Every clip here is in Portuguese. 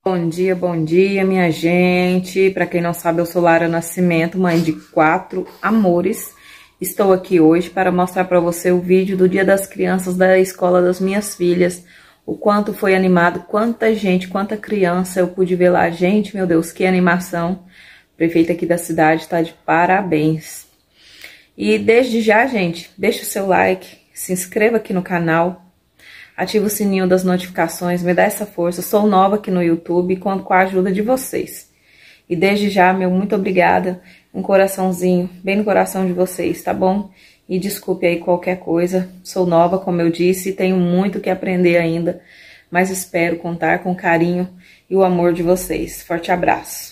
Bom dia, minha gente. Para quem não sabe, eu sou Lara Nascimento, mãe de 4 amores. Estou aqui hoje para mostrar para você o vídeo do Dia das Crianças da escola das minhas filhas. O quanto foi animado, quanta gente, quanta criança eu pude ver lá. Gente, meu Deus, que animação. O prefeito aqui da cidade está de parabéns. E desde já, gente, deixa o seu like, se inscreva aqui no canal. Ativa o sininho das notificações, me dá essa força. Eu sou nova aqui no YouTube e conto com a ajuda de vocês. E desde já, meu muito obrigada. Um coraçãozinho bem no coração de vocês, tá bom? E desculpe aí qualquer coisa. Sou nova, como eu disse, e tenho muito que aprender ainda. Mas espero contar com o carinho e o amor de vocês. Forte abraço.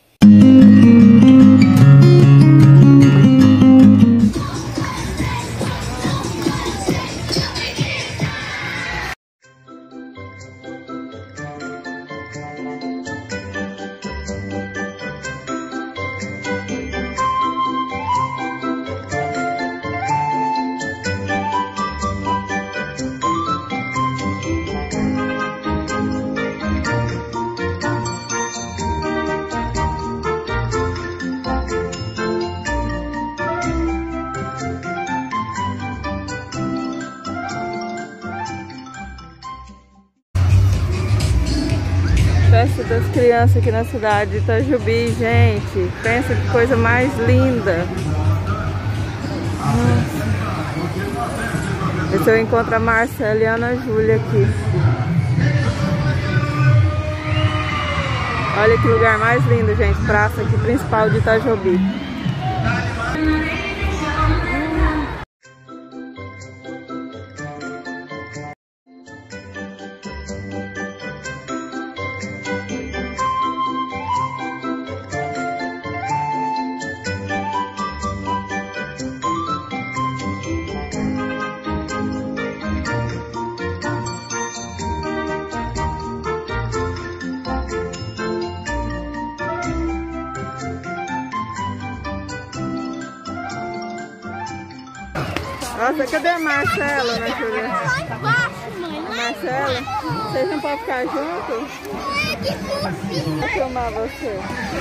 Festa das crianças aqui na cidade de Itajobi, gente. Pensa que coisa mais linda. Nossa. Ver se eu encontro a Marcela e a Ana Júlia aqui. Olha que lugar mais lindo, gente. Praça aqui principal de Itajobi. Nossa, cadê a Marcela, né, Júlia? Marcela, vocês não podem ficar juntos? Vou filmar você.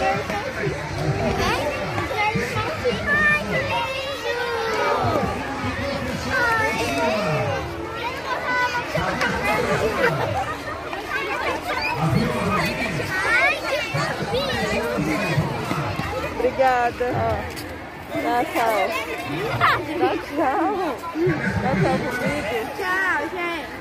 Obrigada. Ó. Dá tchau. Dá tchau. Dá tchau comigo. Tchau, gente.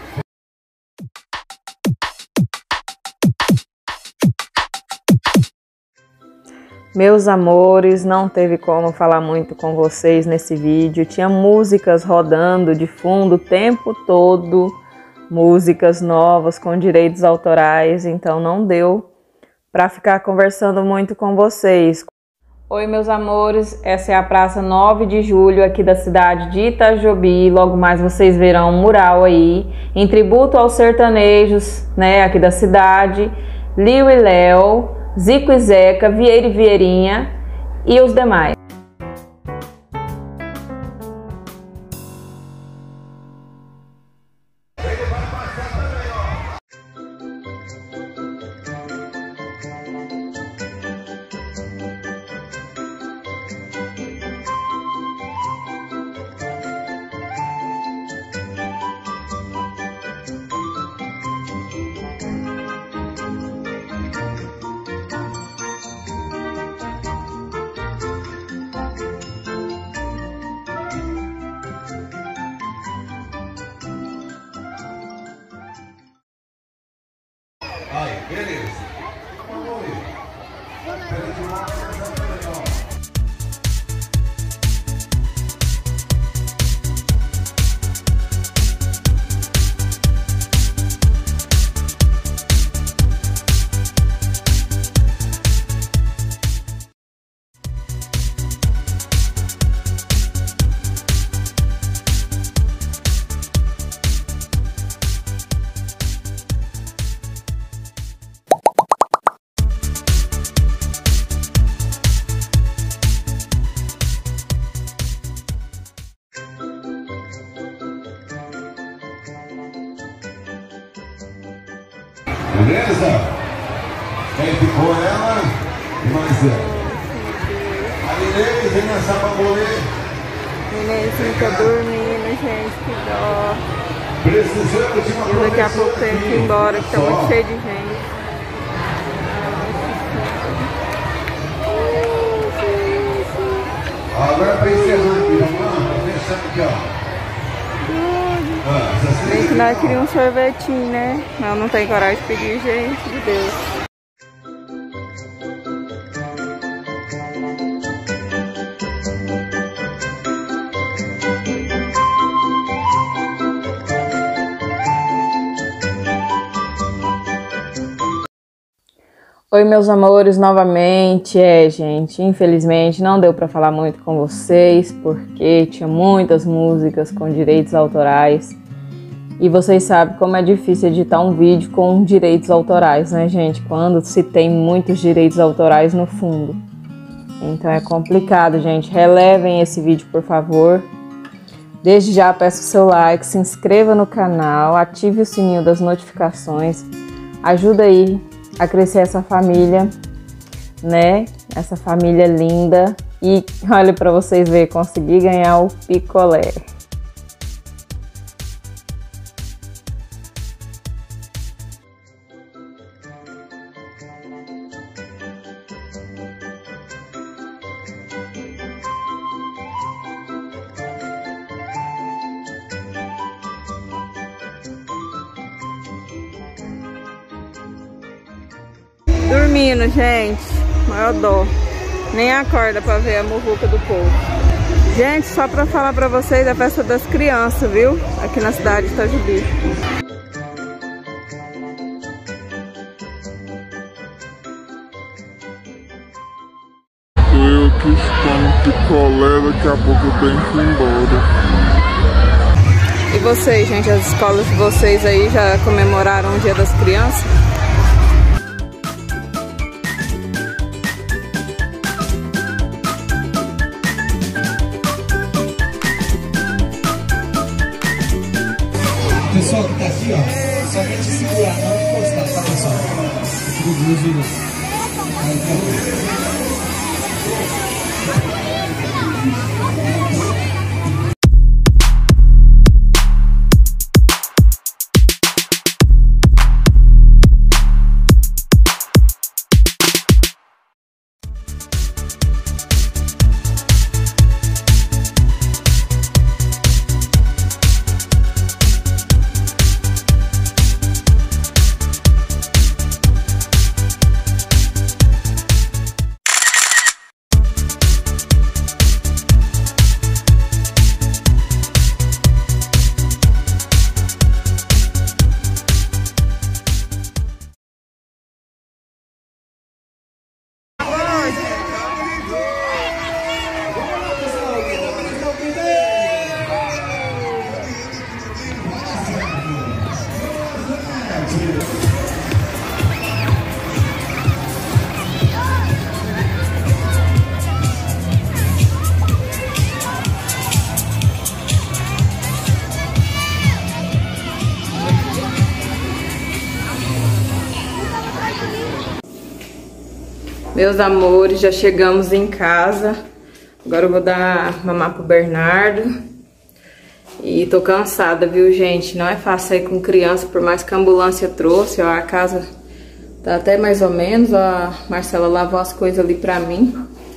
Meus amores, não teve como falar muito com vocês nesse vídeo. Tinha músicas rodando de fundo o tempo todo. Músicas novas com direitos autorais. Então não deu para ficar conversando muito com vocês. Oi, meus amores, essa é a Praça 9 de Julho aqui da cidade de Itajobi. Logo mais vocês verão um mural aí, em tributo aos sertanejos, né, aqui da cidade. Liu e Léo, Zico e Zeca, Vieira e Vieirinha e os demais. Aí, beleza. Vamos ver. Quem ficou ela e mais ela. A Inês, vem nessa bambolê. Inês tá dormindo, gente, que dó. Precisamos de uma E daqui a pouco tem que ir embora, que tá muito cheio de gente. Agora para encerrar aqui, vamos lá? Vamos fechar aqui, ó. Bem que nós queríamos um sorvetinho, né? Mas não tem coragem de pedir, gente, de Deus. Oi, meus amores, novamente. Gente, infelizmente não deu para falar muito com vocês porque tinha muitas músicas com direitos autorais e vocês sabem como é difícil editar um vídeo com direitos autorais, né, gente? Quando se tem muitos direitos autorais no fundo. Então é complicado, gente. Relevem esse vídeo, por favor. Desde já peço o seu like, se inscreva no canal, ative o sininho das notificações, ajuda aí a crescer essa família, né? Essa família linda. E olha para vocês verem, consegui ganhar o picolé. Dormindo, gente, maior dó. Nem acorda pra ver a muvuca do povo. Gente, só pra falar pra vocês, é a festa das crianças, viu? Aqui na cidade de Itajubi. Eu que estou no picolé, daqui a pouco eu tenho que ir embora. E vocês, gente, as escolas de vocês aí já comemoraram o Dia das Crianças? Pessoal que tá aqui, ó, somente segurar, não encostar, tá, pessoal? Meus amores, já chegamos em casa. Agora eu vou dar mamar pro Bernardo. E tô cansada, viu, gente? Não é fácil sair com criança, por mais que a ambulância trouxe. Ó, a casa tá até mais ou menos. Ó, a Marcela lavou as coisas ali pra mim.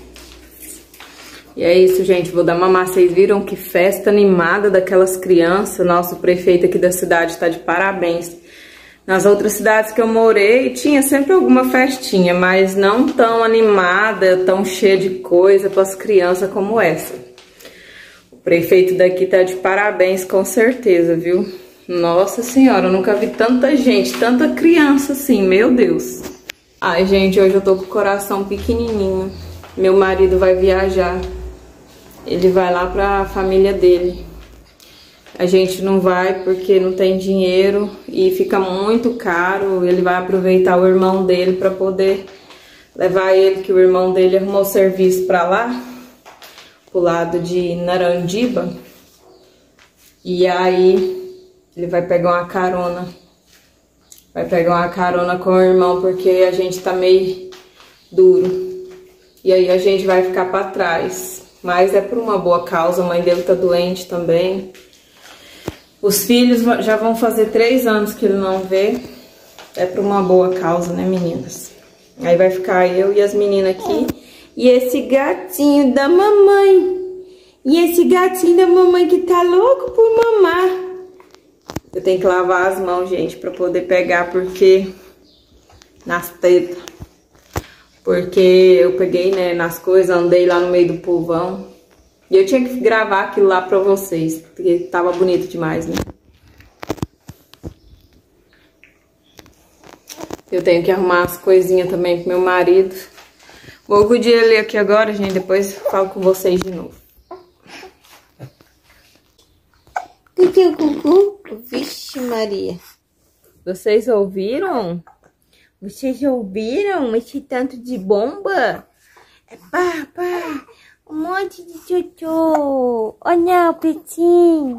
E é isso, gente. Vou dar mamar. Vocês viram que festa animada daquelas crianças. Nossa, o prefeito aqui da cidade tá de parabéns. Nas outras cidades que eu morei, tinha sempre alguma festinha, mas não tão animada, tão cheia de coisa para as crianças como essa. O prefeito daqui tá de parabéns, com certeza, viu? Nossa senhora, eu nunca vi tanta gente, tanta criança assim, meu Deus. Ai, gente, hoje eu tô com o coração pequenininho. Meu marido vai viajar. Ele vai lá pra família dele. A gente não vai porque não tem dinheiro e fica muito caro. Ele vai aproveitar o irmão dele para poder levar ele, que o irmão dele arrumou serviço para lá, pro lado de Narandiba. E aí ele vai pegar uma carona Vai pegar uma carona com o irmão porque a gente tá meio duro. E aí a gente vai ficar pra trás. Mas é por uma boa causa, a mãe dele tá doente também. Os filhos já vão fazer 3 anos que ele não vê. É por uma boa causa, né, meninas? Aí vai ficar eu e as meninas aqui. E esse gatinho da mamãe. E esse gatinho da mamãe que tá louco por mamar. Eu tenho que lavar as mãos, gente, pra poder pegar, porque... nas tetas. Porque eu peguei, né, nas coisas, andei lá no meio do povão. E eu tinha que gravar aquilo lá pra vocês, porque tava bonito demais, né? Eu tenho que arrumar as coisinhas também pro meu marido. Vou cuidar ele aqui agora, gente, depois falo com vocês de novo. Cucu, cucu. Vixe Maria. Vocês ouviram? Vocês ouviram esse tanto de bomba? É pá, pá, um monte de tchotchô. Olha o petinho.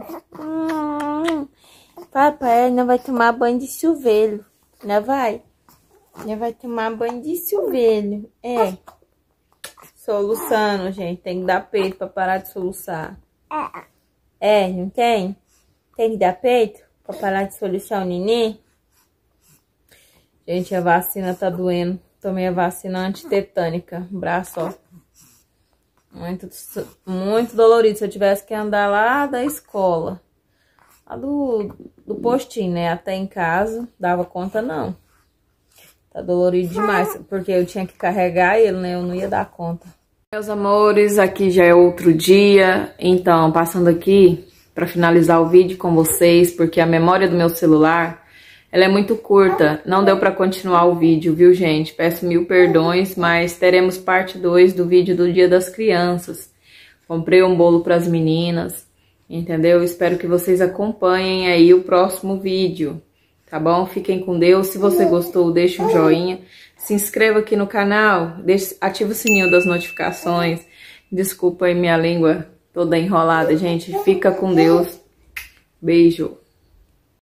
Papai, não vai tomar banho de chuveiro, não vai? Não vai tomar banho de chuveiro, é. Soluçando, gente, tem que dar peito pra parar de soluçar. É, não tem? Tem que dar peito pra parar de soluçar o neném? Gente, a vacina tá doendo. Tomei a vacina antitetânica. Braço, ó. Muito dolorido. Se eu tivesse que andar lá da escola. Lá do postinho, né? Até em casa. Dava conta, não. Tá dolorido demais. Porque eu tinha que carregar ele, né? Eu não ia dar conta. Meus amores, aqui já é outro dia. Então, passando aqui pra finalizar o vídeo com vocês. Porque a memória do meu celular... ela é muito curta, não deu pra continuar o vídeo, viu, gente? Peço 1000 perdões, mas teremos parte 2 do vídeo do Dia das Crianças. Comprei um bolo pras meninas, entendeu? Espero que vocês acompanhem aí o próximo vídeo, tá bom? Fiquem com Deus. Se você gostou, deixa um joinha. Se inscreva aqui no canal, ativa o sininho das notificações. Desculpa aí minha língua toda enrolada, gente. Fica com Deus. Beijo.